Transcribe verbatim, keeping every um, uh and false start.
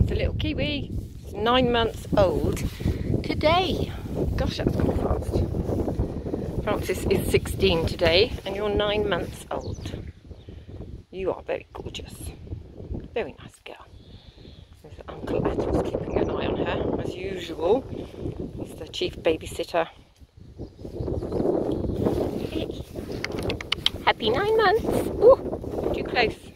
That's a little kiwi. It's nine months old today. Gosh, that's gone fast. Francis is sixteen today, and you're nine months old. You are very gorgeous. Very nice girl. There's Uncle Ethel's keeping an eye on her, as usual. He's the chief babysitter. Hey. Happy nine months. Ooh, too close.